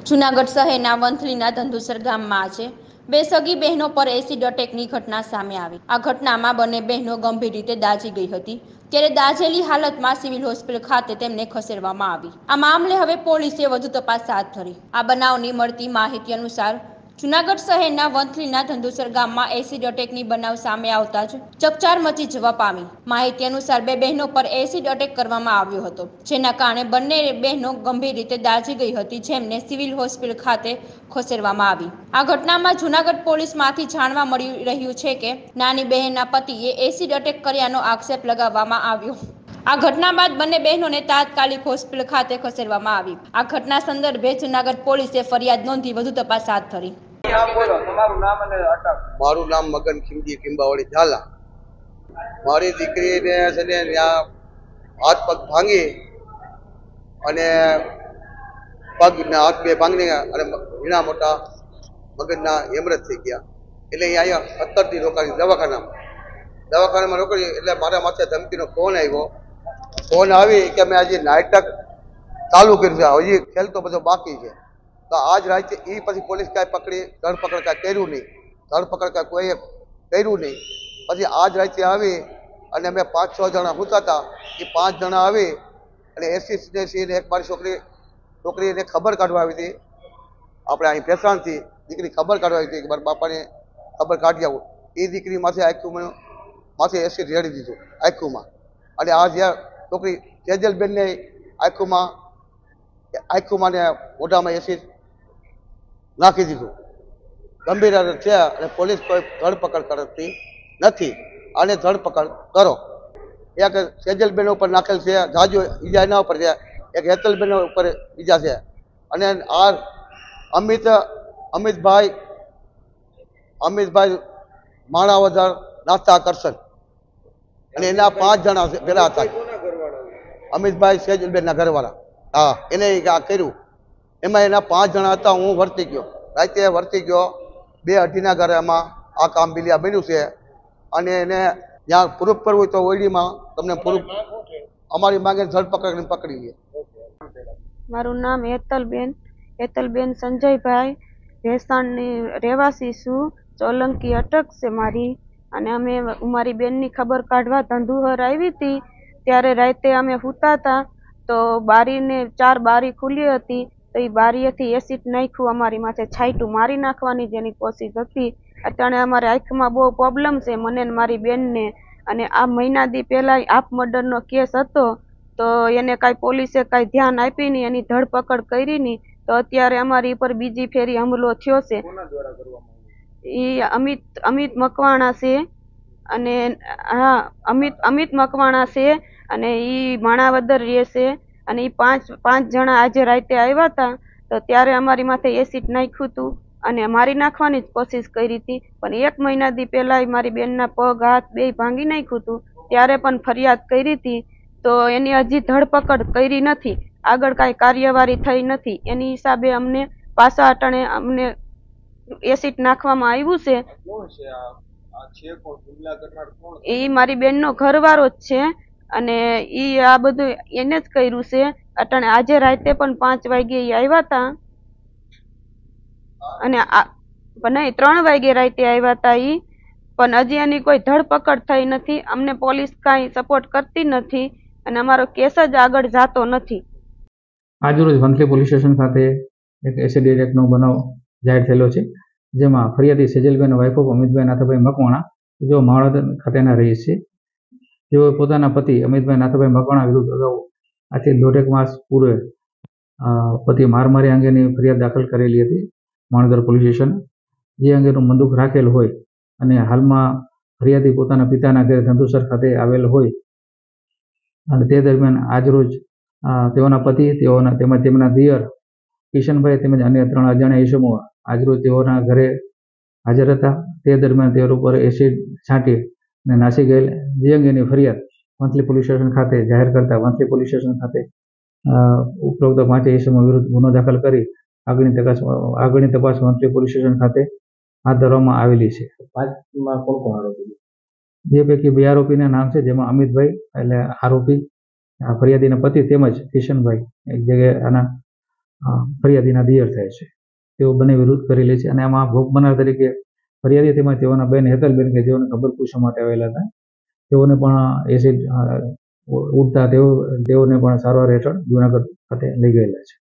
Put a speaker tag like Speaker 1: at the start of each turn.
Speaker 1: જૂનાગઢ શહેરના વંથલીના ધંધુસર ગામમાં આજે બે સગી બહેનો પર એસિડ અટેકની ઘટના સામે આવી। આ ઘટનામાં બંને બહેનો ગંભીર રીતે દાઝી ગઈ હતી, ત્યારે દાઝેલી હાલતમાં સિવિલ હોસ્પિટલ ખાતે તેમને ખસેડવામાં આવી। આ મામલે હવે પોલીસે વધુ તપાસ હાથ ધરી। આ બનાવની મળતી માહિતી અનુસાર જૂનાગઢ શહેરના વંથલીના ધંધુસર ગામમાં એસિડ અટેકની બનાવ સામે આવતા જ ચકચાર મચી જવા પામી। માહિતી અનુસાર બે બહેનો પર એસિડ અટેક કરવામાં આવ્યો હતો, જેના કારણે બંને બહેનો ગંભીર રીતે દાઝી ગઈ હતી, જેમને સિવિલ હોસ્પિટલ ખાતે ખસેડવામાં આવી। આ ઘટનામાં જૂનાગઢ પોલીસમાંથી જાણવા મળી રહ્યું છે કે નાની બહેનના પતિએ એસિડ અટેક કર્યાનો આક્ષેપ લગાવવામાં આવ્યો। આ ઘટના બાદ બંને બહેનોને તાત્કાલિક હોસ્પિટલ ખાતે ખસેડવામાં આવી। આ ઘટના સંદર્ભે જૂનાગઢ પોલીસે ફરિયાદ નોંધી વધુ તપાસ હાથ ધરી।
Speaker 2: મારું નામ મગન ખીમજી કિંબાવાડી ઝાલા। મારી દીકરીને છે ને ત્યાં હાથ પગ ભાંગી અને પગના હાથ બે ભાંગી અને ઘણા મોટા મગજના હેમરેજ થઈ ગયા। એટલે અહીંયા 17 દી રોકાણી દવાખાનામાં રોકાણી। એટલે મારા માથે ધમકીનો ફોન આવ્યો। ફોન આવી કે મેં આજે નાટક ચાલુ કર્યું છે, હજી ખેલ તો બધો બાકી છે। તો આજ રાતે એ પછી પોલીસ કાંઈ પકડી ધરપકડ કાંઈ કર્યું નહીં, ધરપકડ કાંઈ કોઈએ કર્યું નહીં। પછી આજ રાતે આવી અને અમે 5-6 જણા સૂતા હતા, એ 5 જણા આવી અને એસી એક મારી છોકરીને ખબર કાઢવા આવી હતી। આપણે અહીં ભેસાણથી દીકરી ખબર કાઢવા આવી હતી કે મારા બાપાને ખબર કાઢી આવું। એ દીકરી માથે એસિડ રેડી દીધું આંખોમાં। અને આ જ્યાં છોકરી સેજલબેનને આંખોમાં ને મોઢામાં એસિડ નાખી દીધું। ગંભીર છે અને પોલીસ કોઈ ધરપકડ કરતી નથી। આને ધરપકડ કરો। એક સેજલબેન ઉપર નાખેલ છે, જાજો ઈજા એના ઉપર છે, એક હેતલબેન ઉપર ઈજા છે। અને આ અમિતભાઈ માણાવદર નાસ્તા કરશન અને એના 5 જણા ભેગા હતા। અમિતભાઈ સેજલબેનના ઘરવાળા, હા, એને આ કર્યું। એમાં એના 5 જણા હતા। હું વર્તી ગયો, રાતે વર્તી ગયો। 2-2.5 ઘરમાં આ કામ બિલિયા બન્યું છે। અને એને જ્યાં પ્રૂફ કરવું હોય તો ઓઈડીમાં તમને પ્રૂફ અમારી માંગે ધરપકડ પકડી લે।
Speaker 3: મારું નામ હેતલબેન સંજયભાઈ, ભેસાણની રહેવાસી છું। સોલંકી અટક છે મારી। અને અમે મારી બેનની ખબર કાઢવા ધંધુહર આવી હતી, ત્યારે રાતે અમે સૂતા હતા તો 4 બારી ખુલી હતી, તો એ બારીએથી એસિડ નાખ્યું અમારી માથે, છાંટ્યું, મારી નાખવાની જેની કોશિશ હતી। અત્યારે અમારે આંખમાં બહુ પ્રોબ્લેમ છે, મને ને મારી બેનને। અને આ મહિના દી પહેલાં હાફ મર્ડરનો કેસ હતો, તો એને કાંઈ પોલીસે કાંઈ ધ્યાન આપી નહીં, એની ધરપકડ કરી નહીં। તો અત્યારે અમારી ઉપર બીજી ફેરી હુમલો થયો છે। એ અમિત મકવાણા છે। અને હા, અમિત મકવાણા છે અને એ માણાવદર રહે છે। અને એ 5 જણા આજે રાતે આવ્યા હતા, તો ત્યારે અમારી માથે એસિડ નાખ્યું હતું અને મારી નાખવાની જ કોશિશ કરી હતી। પણ 1 મહિના દી પહેલાં મારી બેનના પગ હાથ બે ભાંગી નાખ્યું હતું, ત્યારે પણ ફરિયાદ કરી હતી। તો એની હજી ધરપકડ કરી નથી, આગળ કાંઈ કાર્યવાહી થઈ નથી। એની હિસાબે અમને પાછા અટાણે અમને એસિડ નાખવામાં આવ્યું છે। એ મારી બેનનો ઘરવાળો જ છે અને એ આ બધું એને જ કર્યું છે। અટાણે આજે રાતે પણ 5 વાગે એ આવ્યા હતા અને નહીં, 3 વાગે રાતે આવ્યા હતા એ, પણ હજી એની કોઈ ધરપકડ થઈ નથી। અમને પોલીસ કાંઈ સપોર્ટ કરતી નથી અને અમારો કેસ જ આગળ જતો નથી।
Speaker 4: આજરોજ વંથલી પોલીસ સ્ટેશન ખાતે એક એસિડ એટેકનો બનાવ જાહેર થયેલો છે, જેમાં ફરિયાદી સેજલબેન વાઇફ ઓફ અમિતભાઈ નાથાભાઈ મકવાણા, જેઓ માણાવદર ખાતેના રહીશ છે। જેઓ પોતાના પતિ અમિતભાઈ નાથાભાઈ મકવાણા વિરુદ્ધ અગાઉ આજથી 1.5 માસ પૂર્વે પતિ મારમારી અંગેની ફરિયાદ દાખલ કરેલી હતી માણાવદર પોલીસ સ્ટેશન, જે અંગેનું બંદૂક રાખેલ હોય અને હાલમાં ફરિયાદી પોતાના પિતાના ઘરે ધંધુસર ખાતે આવેલ હોય। અને તે દરમિયાન આજરોજ તેઓના પતિ, તેમજ તેમના દિયર કિશનભાઈ તેમજ અન્ય 3 અજાણ્યા ઇસમો આજરોજ તેઓના ઘરે હાજર હતા। તે દરમિયાન તેઓ ઉપર એસિડ છાંટી અને નાસી ગયેલ, જે અંગેની ફરિયાદ વંથલી પોલીસ સ્ટેશન ખાતે જાહેર કરતા વંથલી પોલીસ સ્ટેશન ખાતે ઉપરોક્ત 5 ઇસમો વિરુદ્ધ ગુનો દાખલ કરી આગળની તપાસ વંથલી પોલીસ સ્ટેશન ખાતે હાથ ધરવામાં આવેલી છે। 5માં કોણ કોણ આરોપી? જે પૈકી 2 આરોપીના નામ છે, જેમાં અમિતભાઈ એટલે આરોપી ફરિયાદીના પતિ તેમજ કિશનભાઈ, એક જગ્યાએ આના ફરિયાદીના દિયર થાય છે. તેઓ બંને વિરુદ્ધ કરેલી છે અને આમાં ભોગ બનનાર તરીકે ફરિયાદી તેમજ તેઓના બેન હેતલબેન કે જેઓને ખબર પૂછવા માટે આવેલા હતા, તેઓને પણ એસિડ ઉડતા તેઓને પણ સારવાર હેઠળ જુનાગઢ ખાતે લઈ ગયેલા છે.